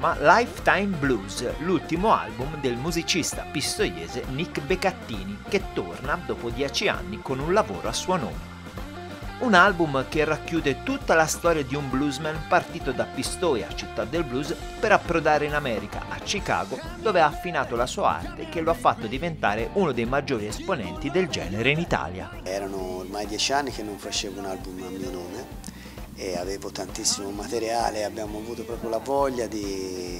chiama Lifetime Blues, l'ultimo album del musicista pistoiese Nick Beccattini, che torna dopo 10 anni con un lavoro a suo nome. Un album che racchiude tutta la storia di un bluesman partito da Pistoia, città del blues, per approdare in America, a Chicago, dove ha affinato la sua arte che lo ha fatto diventare uno dei maggiori esponenti del genere in Italia. Erano ormai 10 anni che non facevo un album a mio nome e avevo tantissimo materiale, abbiamo avuto proprio la voglia di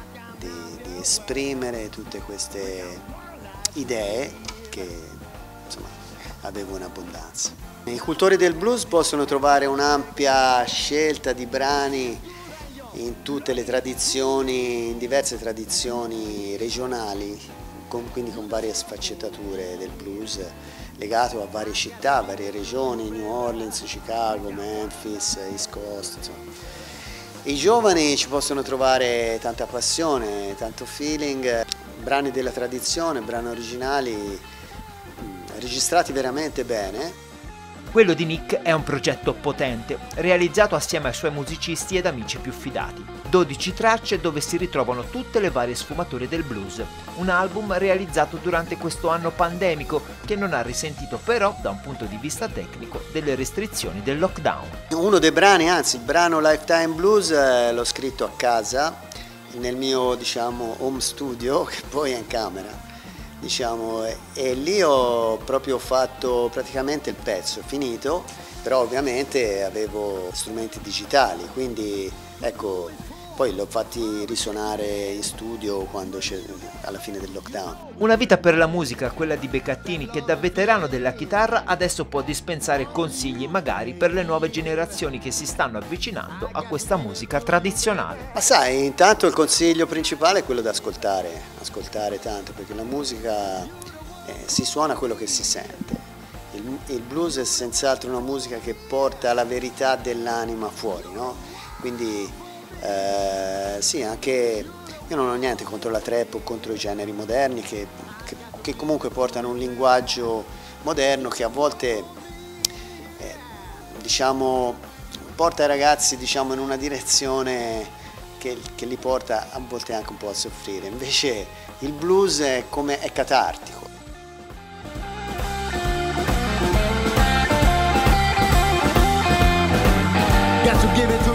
esprimere tutte queste idee che insomma avevo in abbondanza. I cultori del blues possono trovare un'ampia scelta di brani in tutte le tradizioni, in diverse tradizioni regionali, quindi con varie sfaccettature del blues legato a varie città, varie regioni, New Orleans, Chicago, Memphis, East Coast, insomma. I giovani ci possono trovare tanta passione, tanto feeling, brani della tradizione, brani originali registrati veramente bene. Quello di Nick è un progetto potente, realizzato assieme ai suoi musicisti ed amici più fidati. 12 tracce dove si ritrovano tutte le varie sfumature del blues. Un album realizzato durante questo anno pandemico che non ha risentito però, da un punto di vista tecnico, delle restrizioni del lockdown. Uno dei brani, anzi il brano Lifetime Blues, l'ho scritto a casa, nel mio home studio, che poi è in camera. E lì ho proprio fatto praticamente il pezzo finito, però ovviamente avevo strumenti digitali, quindi ecco, poi l'ho fatti risuonare in studio quando alla fine del lockdown. Una vita per la musica, quella di Beccattini, che da veterano della chitarra adesso può dispensare consigli magari per le nuove generazioni che si stanno avvicinando a questa musica tradizionale. Ma sai, intanto il consiglio principale è quello di ascoltare tanto, perché la musica si suona quello che si sente. Il blues è senz'altro una musica che porta la verità dell'anima fuori, no? Quindi sì, anche io non ho niente contro la trap o contro i generi moderni che comunque portano un linguaggio moderno che a volte porta i ragazzi in una direzione che li porta a volte anche un po' a soffrire. Invece il blues è catartico. Got to give it to